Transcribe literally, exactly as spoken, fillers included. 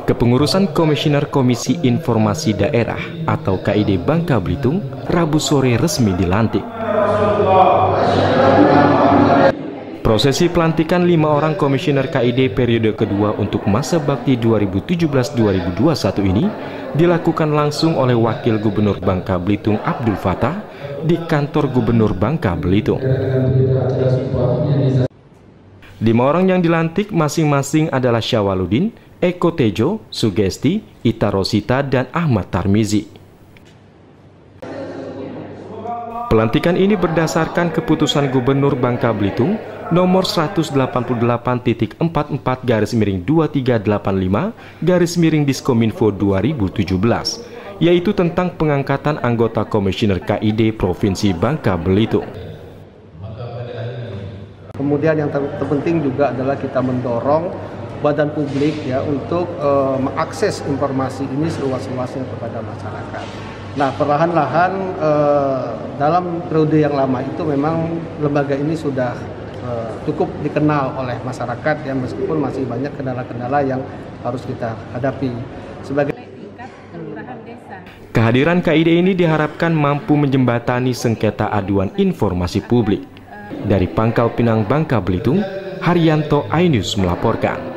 Kepengurusan Komisioner Komisi Informasi Daerah atau K I D Bangka Belitung Rabu sore resmi dilantik. Prosesi pelantikan lima orang komisioner K I D periode kedua untuk masa bakti dua ribu tujuh belas dua ribu dua puluh satu ini dilakukan langsung oleh Wakil Gubernur Bangka Belitung Abdul Fattah di kantor Gubernur Bangka Belitung. Lima orang yang dilantik masing-masing adalah Syawaludin, Eko Tejo, Sugesti, Ita Rosita, dan Ahmad Tarmizi. Pelantikan ini berdasarkan keputusan Gubernur Bangka Belitung nomor seratus delapan puluh delapan titik empat puluh empat garis miring dua tiga delapan lima garis miring Diskominfo dua ribu tujuh belas, yaitu tentang pengangkatan anggota Komisioner K I D Provinsi Bangka Belitung. Kemudian yang ter terpenting juga adalah kita mendorong badan publik ya untuk uh, mengakses informasi ini seluas-luasnya kepada masyarakat. Nah, perlahan-lahan uh, dalam periode yang lama itu memang lembaga ini sudah uh, cukup dikenal oleh masyarakat ya, meskipun masih banyak kendala-kendala yang harus kita hadapi. Sebagai kehadiran K I D ini diharapkan mampu menjembatani sengketa aduan informasi publik. Dari Pangkal Pinang, Bangka Belitung, Haryanto iNews melaporkan.